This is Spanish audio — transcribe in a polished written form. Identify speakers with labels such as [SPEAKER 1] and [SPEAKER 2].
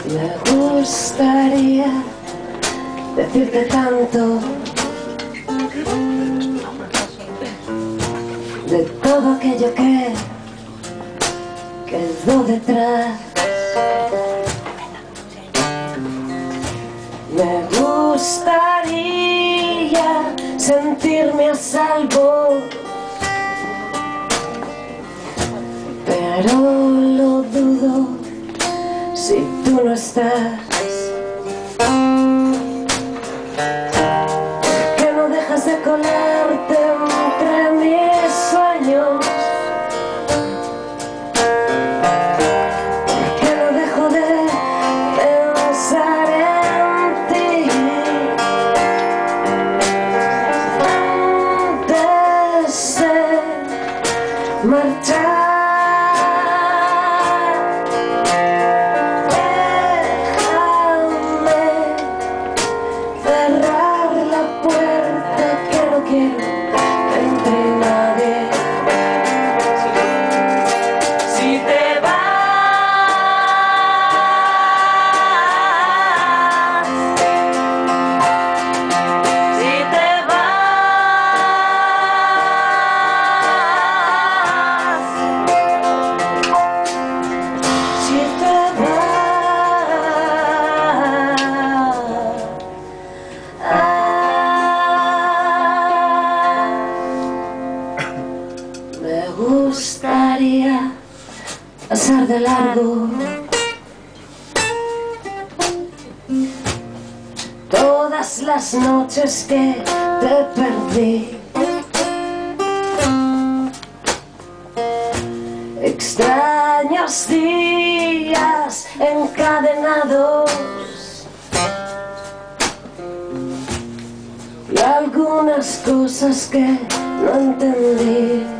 [SPEAKER 1] Me gustaría decirte tanto de todo aquello que quedó detrás. Me gustaría sentirme a salvo, pero lo dudo si tú no estás. Que no dejas de colarte entre mis sueños, que no dejo de pensar en ti. Antes de marchar, me gustaría pasar de largo todas las noches que te perdí. Extraños días encadenados y algunas cosas que no entendí.